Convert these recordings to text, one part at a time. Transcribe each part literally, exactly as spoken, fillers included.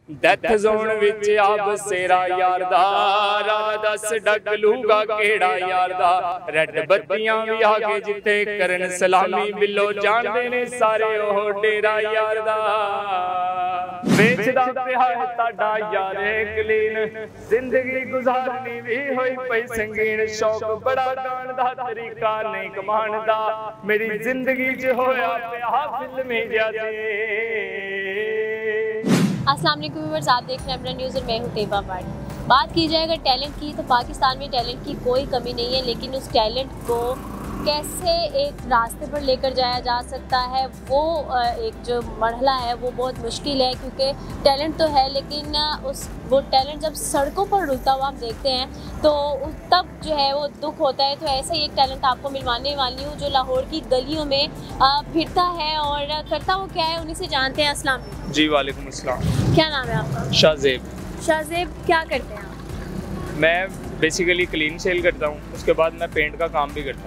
Death zone which आप सेरा यार दा राह दस डग लूगा केड़ा यार दा रेड बत्तियां भी आके जिथे करन सलामी बिलो जानदे ने सारे ओह डेरा यार दा बेचदा पिया है ताड़ा यार कलीन जिंदगी गुजारनी भी होई पई संगीन शौक बड़ा गान दा तरीका नहीं कमान दा मेरी जिंदगी च होया पिया फिल्मी जैसे। अस्सलाम वालेकुम व्यूअर्स, आप देख रहे हैं अपना न्यूज़ और मैं हूं तैयबा पार्टी। बात की जाए अगर टैलेंट की तो पाकिस्तान में टैलेंट की कोई कमी नहीं है, लेकिन उस टैलेंट को कैसे एक रास्ते पर लेकर जाया जा सकता है वो एक जो मरहला है वो बहुत मुश्किल है, क्योंकि टैलेंट तो है लेकिन उस वो टैलेंट जब सड़कों पर रुलता हुआ हम देखते हैं तो तब जो है वो दुख होता है। तो ऐसा ही एक टैलेंट आपको मिलवाने वाली हूँ जो लाहौर की गलियों में फिरता है और करता वो क्या है, उन्हीं से जानते हैं। अस्सलाम वालेकुम। जी वालेकुम अस्सलाम। क्या नाम है आपका? शाहजेब। शाहजेब, क्या करते हैं आप? मैं बेसिकली क्लीन सेल करता हूँ, उसके बाद मैं पेंट का काम भी करता हूँ।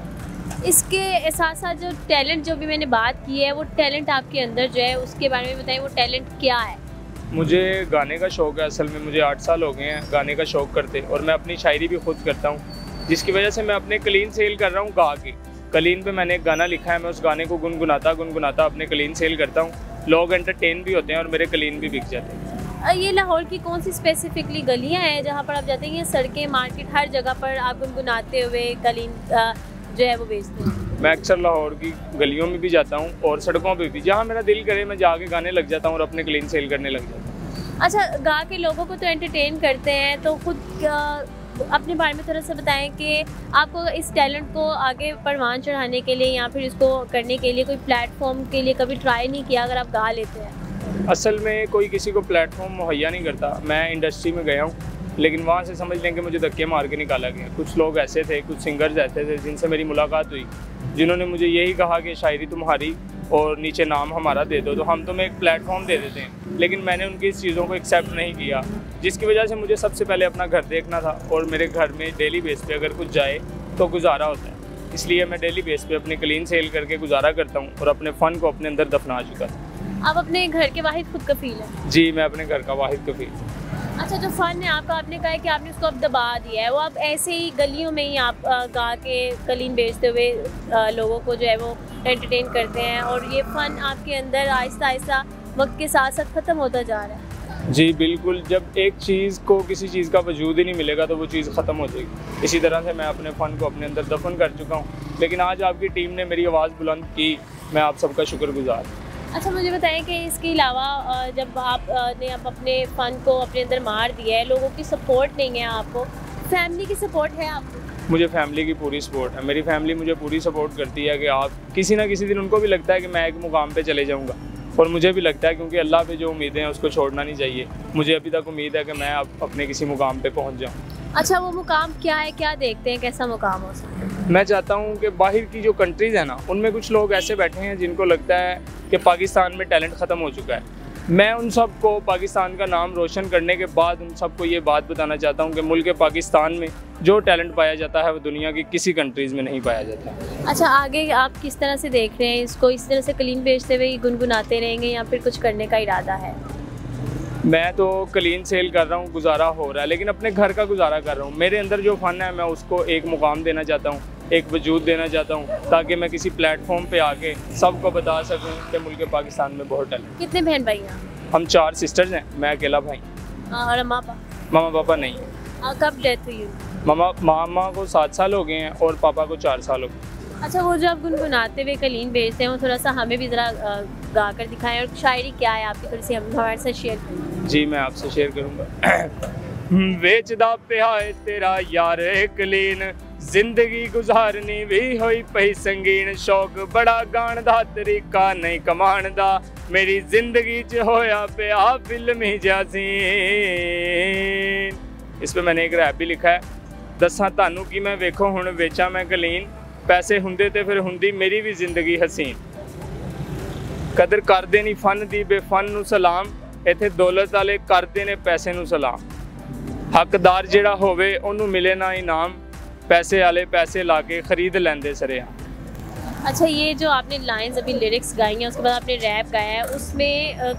इसके साथ साथ जो टैलेंट जो भी मैंने बात की है वो टैलेंट आपके अंदर जो है उसके बारे में बताएं, वो टैलेंट क्या है? मुझे गाने का शौक़ है, असल में मुझे आठ साल हो गए हैं गाने का शौक़ करते, और मैं अपनी शायरी भी खुद करता हूँ, जिसकी वजह से मैं अपने क्लीन सेल कर रहा हूँ गा के। क्लीन पे मैंने एक गाना लिखा है, मैं उस गाने को गुनगुनाता गुनगुनाता अपने क्लीन सेल करता हूँ। लोग एंटरटेन भी होते हैं और मेरे क्लीन भी बिक जाते हैं। ये लाहौर की कौन सी स्पेसिफिकली गलियाँ हैं जहाँ पर आप जाते हैं? ये सड़कें, मार्केट, हर जगह पर आप गुनगुनाते हुए कलीन जो है वो बेचते हैं? मैं अक्सर लाहौर की गलियों में भी जाता हूँ और सड़कों पे भी, जहाँ मेरा दिल करे मैं जाके गाने लग जाता हूँ और अपने क्लीन सेल करने लग जाता हूँ। अच्छा, गा के लोगों को तो एंटरटेन करते हैं, तो खुद अपने बारे में थोड़ा सा बताएं कि आपको इस टैलेंट को आगे परवान चढ़ाने के लिए या फिर इसको करने के लिए कोई प्लेटफॉर्म के लिए कभी ट्राई नहीं किया अगर आप गा लेते हैं? असल में कोई किसी को प्लेटफॉर्म मुहैया नहीं करता। मैं इंडस्ट्री में गया हूँ लेकिन वहाँ से समझ लें कि मुझे धक्के मार के निकाला गया। कुछ लोग ऐसे थे, कुछ सिंगर्स ऐसे थे जिनसे मेरी मुलाकात हुई, जिन्होंने मुझे यही कहा कि शायरी तुम्हारी और नीचे नाम हमारा दे दो, तो हम तुम्हें एक प्लेटफॉर्म दे देते हैं। लेकिन मैंने उनकी इस चीज़ों को एक्सेप्ट नहीं किया, जिसकी वजह से मुझे सबसे पहले अपना घर देखना था, और मेरे घर में डेली बेस पे अगर कुछ जाए तो गुजारा होता है। इसलिए मैं डेली बेस पे अपने क्लीन सेल करके गुजारा करता हूँ और अपने फ़न को अपने अंदर दफना चुका था। आप अपने घर के वाहिद खुद कफील हैं? जी, मैं अपने घर का वाहिद कफील। अच्छा, जो फ़न है आपका, आपने कहा है कि आपने उसको अब दबा दिया है, वो आप ऐसे ही गलियों में ही आप गा के कलीन बेचते हुए आ, लोगों को जो है वो एंटरटेन करते हैं, और ये फ़न आपके अंदर आहिस्ता आहिस्ता वक्त के साथ साथ ख़त्म होता जा रहा है? जी बिल्कुल, जब एक चीज़ को किसी चीज़ का वजूद ही नहीं मिलेगा तो वो चीज़ ख़त्म हो जाएगी। इसी तरह से मैं अपने फ़न को अपने अंदर दफन कर चुका हूँ, लेकिन आज आपकी टीम ने मेरी आवाज़ बुलंद की, मैं आप सबका शुक्रगुजार। अच्छा, मुझे बताएं कि इसके अलावा जब आपने अब अपने फ़न को अपने अंदर मार दिया है, लोगों की सपोर्ट नहीं है आपको, फैमिली की सपोर्ट है आपको? मुझे फैमिली की पूरी सपोर्ट है। मेरी फैमिली मुझे पूरी सपोर्ट करती है कि आप किसी ना किसी दिन, उनको भी लगता है कि मैं एक मुकाम पे चले जाऊंगा, और मुझे भी लगता है, क्योंकि अल्लाह पे जो उम्मीदें हैं उसको छोड़ना नहीं चाहिए। मुझे अभी तक उम्मीद है कि मैं अब अपने किसी मुकाम पे पहुंच जाऊं। अच्छा, वो मुकाम क्या है, क्या देखते हैं, कैसा मुकाम हो सकता है? मैं चाहता हूं कि बाहर की जो कंट्रीज़ हैं ना, उनमें कुछ लोग ऐसे बैठे हैं जिनको लगता है कि पाकिस्तान में टैलेंट ख़त्म हो चुका है। मैं उन सब को पाकिस्तान का नाम रोशन करने के बाद उन सबको ये बात बताना चाहता हूँ कि मुल्क पाकिस्तान में जो टैलेंट पाया जाता है वो दुनिया की किसी कंट्रीज़ में नहीं पाया जाता। अच्छा, आगे आप किस तरह से देख रहे हैं इसको? इस तरह से क्लीन बेचते हुए गुनगुनाते रहेंगे या फिर कुछ करने का इरादा है? मैं तो क्लीन सेल कर रहा हूँ, गुजारा हो रहा है, लेकिन अपने घर का गुजारा कर रहा हूँ। मेरे अंदर जो फ़न है मैं उसको एक मुकाम देना चाहता हूँ, एक वजूद देना चाहता हूँ, ताकि मैं किसी प्लेटफॉर्म पे आके सबको बता सकूँ कि मुल्क पाकिस्तान में बहुत टैलेंट। कितने बहन भाई हैं? हम चार सिस्टर्स हैं, मैं अकेला भाई। और मामा पापा? मामा पापा नहीं है। कब डेथ हुई? मामा मामा को सात साल हो गए हैं और पापा को चार साल हो गए। अच्छा, वो जो आप गुनगुनाते हुए कलीन बेचते हैं वो थोड़ा सा हमें भी ज़रा गा कर दिखाएं, और शायरी क्या है आपकी, थोड़ी सी हम हमारे साथ शेयर करें। जी, मैं आपसे शेयर करूँगा। बेचदा पिया है तेरा यार कलीन, जिंदगी गुजारनी भी होई पई संगीन, शौक बड़ा गान दा तरीका नहीं कमान दा, मेरी जिंदगी च होया पिया फिल्मी जैसी। इस पे मैंने एक रैप भी लिखा है। दसा तानू कि मैं वेखो हुण वेचा मैं कलीन, पैसे हुंदे ते फिर हुंदी मेरी भी जिंदगी हसीन, कदर करदे नहीं फन दी बेफन नू सलाम, इत्थे दौलत वाले करदे ने पैसे नू सलाम, हकदार जेड़ा होवे ओनू मिले ना इनाम, पैसे वाले पैसे ला के खरीद लेंदे सरेआम। अच्छा, ये जो आपने लाइंस अभी लिरिक्स गाई हैं उसके बाद आपने रैप गाया है, उसमें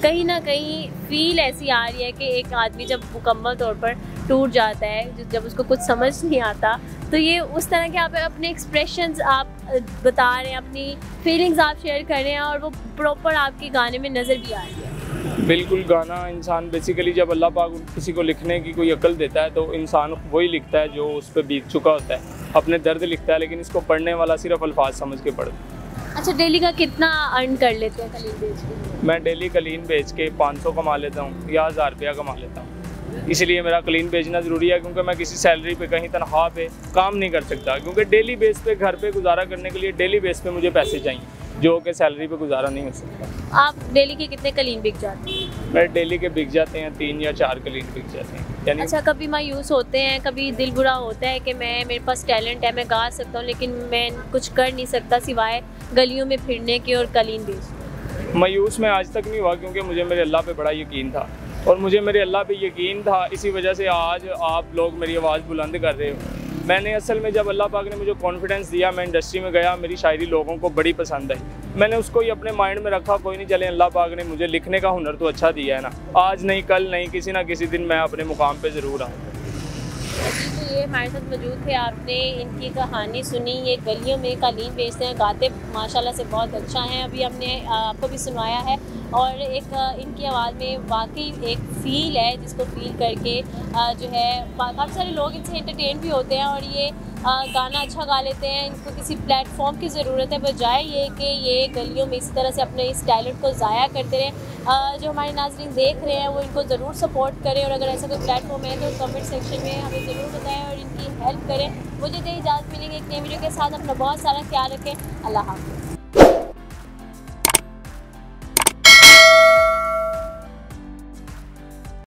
कहीं ना कहीं फील ऐसी आ रही है कि एक आदमी जब मुकम्मल तौर पर टूट जाता है, जब उसको कुछ समझ नहीं आता, तो ये उस तरह के आप अपने एक्सप्रेशंस आप बता रहे हैं, अपनी फीलिंग्स आप शेयर कर रहे हैं और वो प्रॉपर आपके गाने में नज़र भी आ रही है। बिल्कुल, गाना इंसान बेसिकली जब अल्लाह पाक किसी को लिखने की कोई अकल देता है तो इंसान वही लिखता है जो उस पर बीत चुका होता है, अपने दर्द लिखता है, लेकिन इसको पढ़ने वाला सिर्फ अल्फाज समझ के पढ़ता है। अच्छा, डेली का कितना अर्न कर लेते हैं कलीन बेच के? मैं डेली कलीन बेच के पाँच सौ कमा लेता हूँ या हज़ार रुपया कमा लेता हूँ। इसलिए मेरा कलीन बेचना ज़रूरी है, क्योंकि मैं किसी सैलरी पे कहीं तनख्वाह पे काम नहीं कर सकता, क्योंकि डेली बेस पे घर पे गुजारा करने के लिए डेली बेस पे मुझे पैसे चाहिए, जो कि सैलरी पे गुजारा नहीं हो सकता। आप डेली के कितने कलीन बिक जाते हैं? मेरे डेली के बिक जाते हैं तीन या चार कलीन बिक जाते हैं। यानी अच्छा, कभी मायूस होते हैं, कभी दिल बुरा होता है कि मैं मेरे पास टैलेंट है, मैं गा सकता हूँ, लेकिन मैं कुछ कर नहीं सकता सिवाय गलियों में फिरने के और कलीन बेचने? मायूस मैं आज तक नहीं हुआ, क्योंकि मुझे मेरे अल्लाह पे बड़ा यकीन था, और मुझे मेरे अल्लाह पे यकीन था, इसी वजह से आज आप लोग मेरी आवाज़ बुलंद कर रहे हो। मैंने असल में जब अल्लाह पाक ने मुझे कॉन्फिडेंस दिया, मैं इंडस्ट्री में गया, मेरी शायरी लोगों को बड़ी पसंद आई, मैंने उसको ही अपने माइंड में रखा, कोई नहीं, चले अल्लाह पाक ने मुझे लिखने का हुनर तो अच्छा दिया है ना, आज नहीं कल नहीं, किसी ना किसी दिन मैं अपने मुकाम पे ज़रूर आऊँ। तो ये हमारे साथ मौजूद थे, आपने इनकी कहानी सुनी, ये गलियों में कालीन बेचते हैं, गाते माशाल्लाह से बहुत अच्छा हैं, अभी हमने आपको भी सुनवाया है, और एक इनकी आवाज़ में वाकई एक फ़ील है जिसको फील करके जो है काफ़ी सारे लोग इनसे एंटरटेन भी होते हैं और ये गाना अच्छा गा लेते हैं। इनको किसी प्लेटफॉर्म की ज़रूरत है, बजाय ये कि ये गलियों में इस तरह से अपने इस टैलेंट को ज़ाया करते रहें। जो हमारे नाज़रीन देख रहे हैं वो इनको ज़रूर सपोर्ट करें, और अगर ऐसा कोई प्लेटफॉर्म है तो कमेंट सेक्शन में हमें ज़रूर बताएं और इनकी हेल्प करें। मुझे दे इजाज़त, मिलेंगे एक नई वीडियो के साथ। अपना बहुत सारा ख्याल रखें। अल्लाह हाफ़िज़।